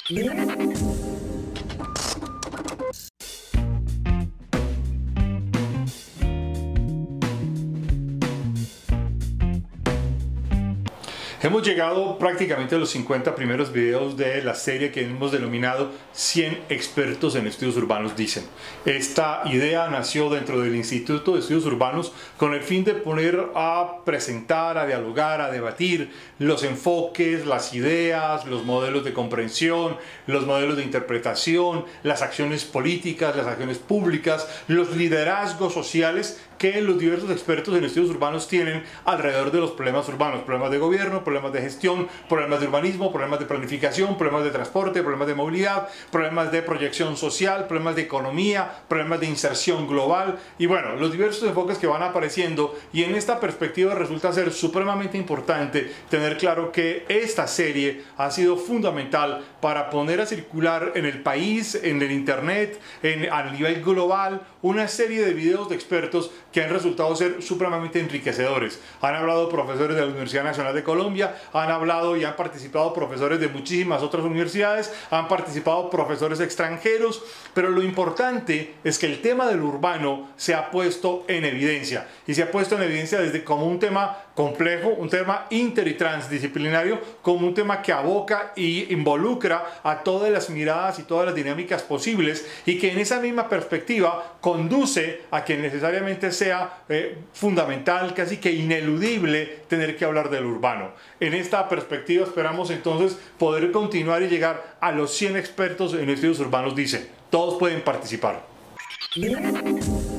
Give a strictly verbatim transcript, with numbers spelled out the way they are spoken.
Hemos llegado prácticamente a los cincuenta primeros videos de la serie que hemos denominado cien expertos en estudios urbanos dicen. Esta idea nació dentro del Instituto de Estudios Urbanos con el fin de poner a presentar, a dialogar, a debatir los enfoques, las ideas, los modelos de comprensión, los modelos de interpretación, las acciones políticas, las acciones públicas, los liderazgos sociales que los diversos expertos en estudios urbanos tienen alrededor de los problemas urbanos, problemas de gobierno, problemas de gestión, problemas de urbanismo, problemas de planificación, problemas de transporte, problemas de movilidad, problemas de proyección social, problemas de economía, problemas de inserción global y bueno, los diversos enfoques que van apareciendo, y en esta perspectiva resulta ser supremamente importante tener claro que esta serie ha sido fundamental para poner a circular en el país, en el internet, en, a nivel global, una serie de videos de expertos que han resultado ser supremamente enriquecedores. Han hablado profesores de la Universidad Nacional de Colombia, han hablado y han participado profesores de muchísimas otras universidades, han participado profesores extranjeros, pero lo importante es que el tema del urbano se ha puesto en evidencia, y se ha puesto en evidencia desde como un tema complejo, un tema inter y transdisciplinario, como un tema que aboca y involucra a todas las miradas y todas las dinámicas posibles, y que en esa misma perspectiva conduce a que necesariamente sea eh, fundamental, casi que ineludible, tener que hablar del urbano. En esta perspectiva esperamos entonces poder continuar y llegar a los cien expertos en estudios urbanos dicen. Todos pueden participar.